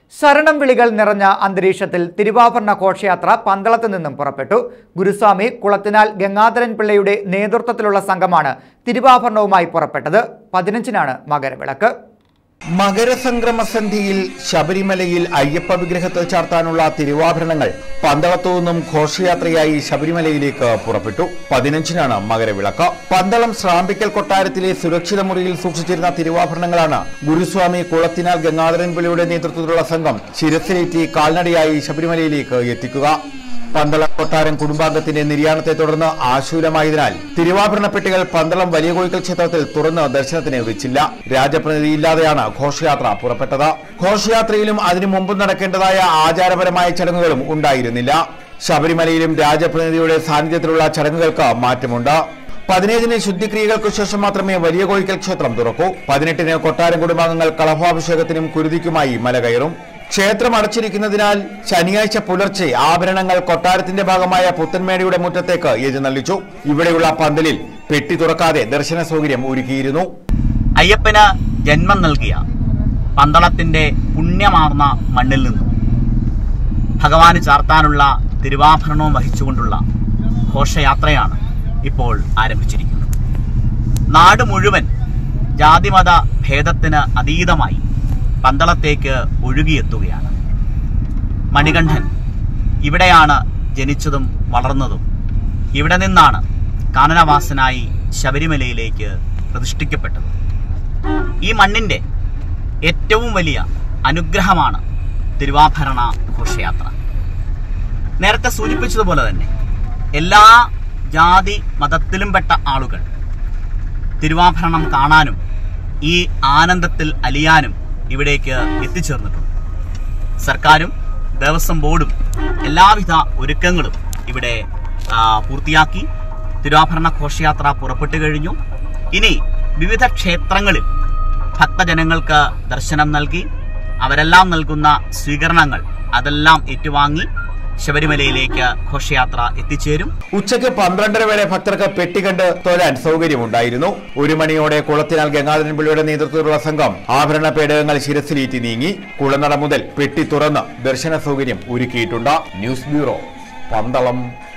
ശരണം വിളികൾ നിറഞ്ഞ അന്തരീക്ഷത്തിൽ തിരുവാഭരണ ഘോഷയാത്ര പന്തളത്ത് നിന്നും പുറപ്പെട്ടു. ഗുരുസ്വാമി കുളത്തിനാൽ ഗംഗാധരൻ പിള്ളയുടെ നേതൃത്വത്തിലുള്ള സംഘമാണ് തിരുവാഭരണവുമായി പുറപ്പെട്ടത്. 15-നാണ് മകരവിളക്ക്. മകരസംക്രമസന്ധിയിൽ ശബരിമലയിൽ അയ്യപ്പ വിഗ്രഹത്തിൽ ചാർത്താനുള്ള തിരുവാഭരണങ്ങൾ പന്തളത്തു നിന്നും ഘോഷയാത്രയായി ശബരിമലയിലേക്ക് പുറപ്പെട്ടു. 15-നാണ് മകരവിളക്ക്. പന്തളം ശ്രാമ്പിക്കൽ കൊട്ടാരത്തിലെ സുരക്ഷിത മുറിയിൽ സൂക്ഷിച്ചിരുന്ന തിരുവാഭരണങ്ങളാണ് ഗുരുസ്വാമി കുളത്തിനാൽ ഗംഗാധരൻ പിള്ളയുടെ നേതൃത്വത്തിലുള്ള സംഘം ശിരസിലേറ്റി കാൽനടയായി ശബരിമലയിലേക്ക് എത്തിക്കുക. പന്തളം കൊട്ടാരം കുടുംബാംഗത്തിന്റെ നിര്യാണത്തെ തുടർന്ന് ആശൂലമായതിനാൽ തിരുവാഭരണ പെട്ടികൾ പന്തളം വലിയ കോയിക്കൽ ക്ഷേത്രത്തിൽ തുറന്ന് ദർശനത്തിന് വെച്ചില്ല. രാജപ്രതിനിധിയില്ലാതെയാണ് ഘോഷയാത്ര പുറപ്പെട്ടത്. ഘോഷയാത്രയിലും അതിനു മുമ്പ് നടക്കേണ്ടതായ ആചാരപരമായ ചടങ്ങുകളും ഉണ്ടായിരുന്നില്ല. ശബരിമലയിലും രാജപ്രതിനിധിയുടെ സാന്നിധ്യത്തിലുള്ള ചടങ്ങുകൾക്ക് മാറ്റമുണ്ട്. 17-ന് ശുദ്ധിക്രിയകൾക്കു ശേഷം മാത്രമേ വലിയ കോയിക്കൽ ക്ഷേത്രം തുറക്കൂ. 18-ന് കൊട്ടാരം കുടുംബാംഗങ്ങൾ കളഭാഭിഷേകത്തിനും കുരുതിക്കുമായി മല കയറും. ക്ഷേത്രം അടച്ചിരിക്കുന്നതിനാൽ ശനിയാഴ്ച പുലർച്ചെ ആഭരണങ്ങൾ കൊട്ടാരത്തിന്റെ ഭാഗമായ പുത്തൻമേടയുടെ മുറ്റത്തേക്ക് എഴുന്നള്ളിച്ചു. ഇവിടെയുള്ള പന്തലിൽ പെട്ടി തുറക്കാതെ ദർശന സൗകര്യം ഒരുക്കിയിരുന്നു. അയ്യപ്പന് ജന്മം നൽകിയ പന്തളത്തിന്റെ പുണ്യമാർന്ന മണ്ണിൽ നിന്നും ഭഗവാന് ചാർത്താനുള്ള തിരുവാഭരണവും വഹിച്ചുകൊണ്ടുള്ള ഘോഷയാത്രയാണ് ഇപ്പോൾ ആരംഭിച്ചിരിക്കുന്നത്. നാട് മുഴുവൻ ജാതിമത ഭേദത്തിന് അതീതമായി പന്തളത്തേക്ക് ഒഴുകിയെത്തുകയാണ്. മണികണ്ഠൻ ഇവിടെയാണ് ജനിച്ചതും വളർന്നതും. ഇവിടെ നിന്നാണ് കാനനവാസനായി ശബരിമലയിലേക്ക് പ്രതിഷ്ഠിക്കപ്പെട്ടത്. ഈ മണ്ണിന്റെ ഏറ്റവും വലിയ അനുഗ്രഹമാണ് തിരുവാഭരണ ഘോഷയാത്ര. നേരത്തെ സൂചിപ്പിച്ചതുപോലെ തന്നെ എല്ലാ ജാതി മതത്തിലും പെട്ട ആളുകൾ തിരുവാഭരണം കാണാനും ഈ ആനന്ദത്തിൽ അലിയാനും ഇവിടേക്ക് എത്തിച്ചേർന്നിട്ടുണ്ട്. സർക്കാരും ദേവസ്വം ബോർഡും എല്ലാവിധ ഒരുക്കങ്ങളും ഇവിടെ പൂർത്തിയാക്കി. തിരുവാഭരണ ഘോഷയാത്ര പുറപ്പെട്ടു കഴിഞ്ഞു. ഇനി വിവിധ ക്ഷേത്രങ്ങളിൽ ഭക്തജനങ്ങൾക്ക് ദർശനം നൽകി അവരെല്ലാം നൽകുന്ന സ്വീകരണങ്ങൾ അതെല്ലാം ഏറ്റുവാങ്ങി ശബരിമലയിലേക്ക് ഘോഷയാത്ര എത്തിച്ചേരും. ഉച്ചയ്ക്ക് 12:30 വരെ ഭക്തർക്ക് പെട്ടി കണ്ട് തൊഴാൻ സൗകര്യമുണ്ടായിരുന്നു. 1 മണിയോടെ കുളത്തിനാൽ ഗംഗാധരൻ പിള്ളയുടെ നേതൃത്വത്തിലുള്ള സംഘം ആഭരണ പേടകങ്ങൾ ശിരസിലേറ്റി നീങ്ങി. കുളനട മുതൽ പെട്ടി തുറന്ന് ദർശന സൗകര്യം ഒരുക്കിയിട്ടുണ്ട്. News bureau, Pandalam.